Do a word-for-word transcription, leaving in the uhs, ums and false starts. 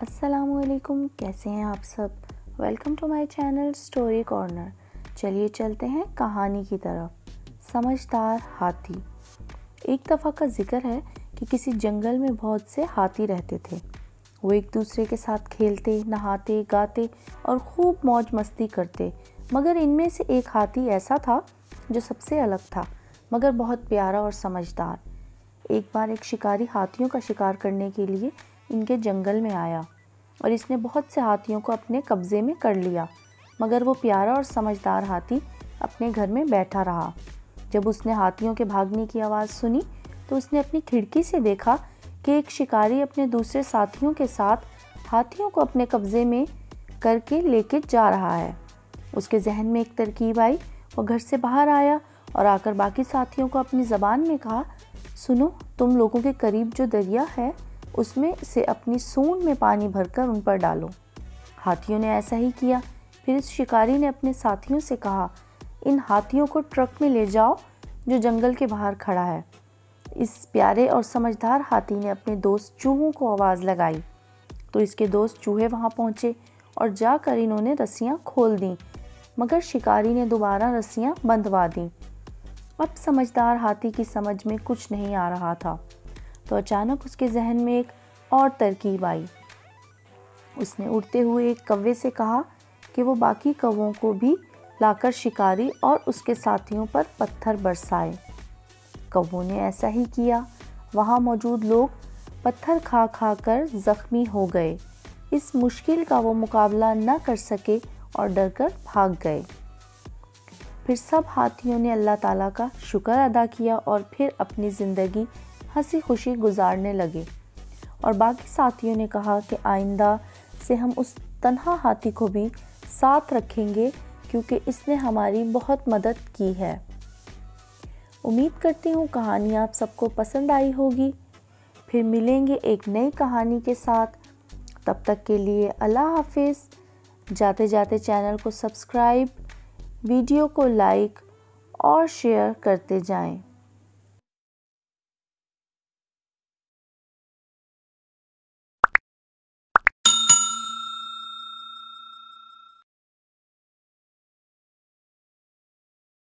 अस्सलामुअलैकुम, कैसे हैं आप सब। Welcome to my channel Story Corner. चलिए चलते हैं कहानी की तरफ। समझदार हाथी। एक दफ़ा का जिक्र है कि किसी जंगल में बहुत से हाथी रहते थे। वो एक दूसरे के साथ खेलते, नहाते, गाते और खूब मौज मस्ती करते। मगर इनमें से एक हाथी ऐसा था जो सबसे अलग था, मगर बहुत प्यारा और समझदार। एक बार एक शिकारी हाथियों का शिकार करने के लिए इनके जंगल में आया और इसने बहुत से हाथियों को अपने कब्जे में कर लिया। मगर वो प्यारा और समझदार हाथी अपने घर में बैठा रहा। जब उसने हाथियों के भागने की आवाज़ सुनी तो उसने अपनी खिड़की से देखा कि एक शिकारी अपने दूसरे साथियों के साथ हाथियों को अपने कब्जे में करके लेके जा रहा है। उसके जहन में एक तरकीब आई। वो घर से बाहर आया और आकर बाकी साथियों को अपनी ज़बान में कहा, सुनो, तुम लोगों के करीब जो दरिया है उसमें से अपनी सूंड में पानी भरकर उन पर डालो। हाथियों ने ऐसा ही किया। फिर इस शिकारी ने अपने साथियों से कहा, इन हाथियों को ट्रक में ले जाओ जो जंगल के बाहर खड़ा है। इस प्यारे और समझदार हाथी ने अपने दोस्त चूहों को आवाज़ लगाई तो इसके दोस्त चूहे वहां पहुंचे और जाकर इन्होंने रस्सियां खोल दी, मगर शिकारी ने दोबारा रस्सियां बंधवा दी। अब समझदार हाथी की समझ में कुछ नहीं आ रहा था तो अचानक उसके जहन में एक और तरकीब आई। उसने उड़ते हुए एक कौवे से कहा कि वो बाकी कौवों को भी लाकर शिकारी और उसके साथियों पर पत्थर बरसाए। कौवों ने ऐसा ही किया। वहाँ मौजूद लोग पत्थर खा खा कर जख्मी हो गए। इस मुश्किल का वो मुकाबला न कर सके और डरकर भाग गए। फिर सब हाथियों ने अल्लाह ताला का शुक्र अदा किया और फिर अपनी ज़िंदगी हंसी खुशी गुजारने लगे। और बाकी साथियों ने कहा कि आइंदा से हम उस तन्हा हाथी को भी साथ रखेंगे क्योंकि इसने हमारी बहुत मदद की है। उम्मीद करती हूँ कहानी आप सबको पसंद आई होगी। फिर मिलेंगे एक नई कहानी के साथ। तब तक के लिए अल्लाह हाफिज़। जाते जाते चैनल को सब्सक्राइब, वीडियो को लाइक और शेयर करते जाएं।